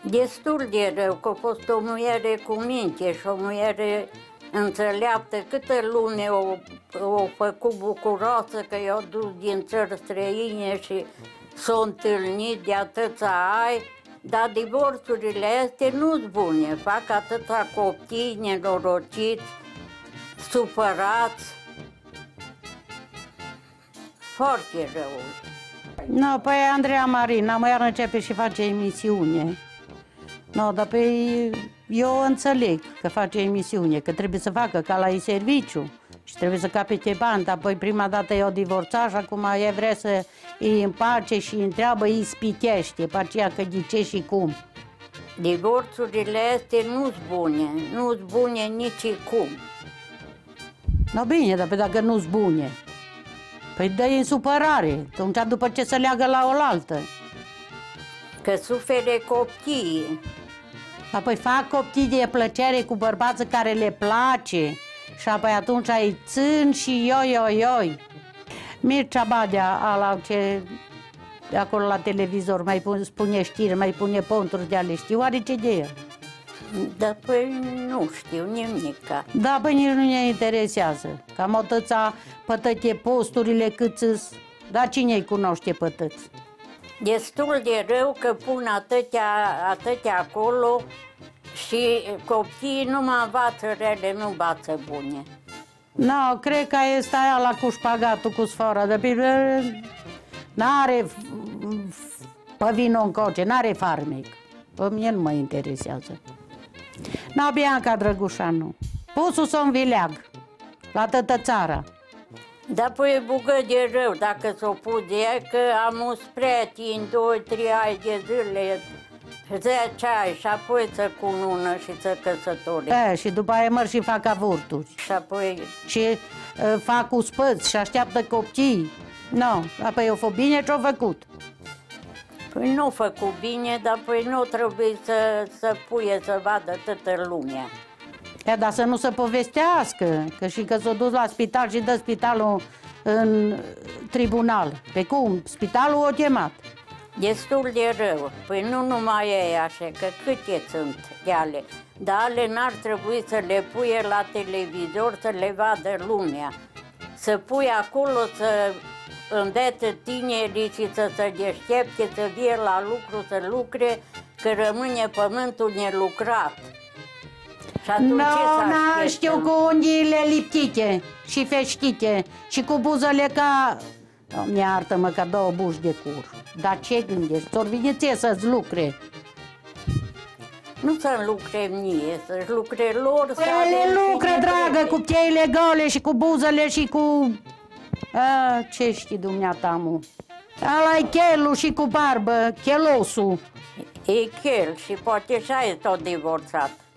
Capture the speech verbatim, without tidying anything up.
Destul de rău, că a fost o muiere cu minte și o muiere înțeleaptă. Câtă lume o, o făcut bucuroasă că i-au dus din țări străine și s-au întâlnit de atâția ani, dar divorțurile astea nu-s bune, fac atâția copii nenorociți, supărați. Foarte rău. No, păi Andreea Marina mai începe și face emisiune. No, dar pe eu înțeleg că face emisiune, că trebuie să facă ca la serviciu și trebuie să capete bani, dar apoi prima dată i-o divorțat și acum ea vrea să îi împace și îi întreabă, îi spitește, pe aceea că de ce și cum. Divorțurile astea nu-s bune, nu-s bune nici cum. No bine, dar pe dacă nu-s bune, păi dă-i în supărare, atunci după ce se leagă la oaltă. Că sufere copiii. Apoi fac copii de plăcere cu bărbații care le place și apoi atunci îi țin și ioi, ioi, ioi. Mircea Badea, ala ce de acolo la televizor mai pun, spune știri, mai pune ponturi de ale știu, are ce de el? Da, păi nu știu nimica. Da, păi nici nu ne interesează. Cam atâția pătăte posturile cât-s, dar cine-i cunoaște pătăți? Destul de rău că pun atâtea, atâtea acolo și copiii nu mă învață rele, nu învață bune. No, cred că este aia la cu șpagatul cu sfora, de pe n-are păvino în coce, n-are farmec. Pe mine nu mă interesează. No, Bianca Drăgușanu, pusul să învileag la toată țara. Dar păi bugă de rău dacă s-o pus de ea, că am uns prieteni doi, trei ani de zile, zece ani și apoi să cunună și să căsătorească. E, și după aia măr și fac avurturi. Și apoi... Și uh, fac uspăți și așteaptă copii. No, apoi o fă bine ce-o făcut. Păi nu făcut bine, dar păi nu trebuie să, să puie să vadă toată lumea. E, dar să nu se povestească, că și că s-o dus la spital și dă spitalul în tribunal. Pe cum? Spitalul o chemat. Destul de rău. Păi nu numai ei așa, că câte sunt de ale. Dar ale n-ar trebui să le puie la televizor, să le vadă lumea. Să pui acolo, să învețe tinerii și să se deștepte, să vie la lucru, să lucre, că rămâne pământul nelucrat. Nu, no, știu cu unghiile liptite și feștite și cu buzele ca... Doamne, iartă-mă, ca două buși de cur. Dar ce gândești? Ți-or vine ție să-ți lucre? Nu să-mi lucre mie, să-și lucre lor. Păi le lucre, dragă, cu cheile gole și cu buzele și cu... A, ce știi dumneata, mu? Ala-i chelul și cu barbă, chelosul. E chel și poate și-a tot divorțat.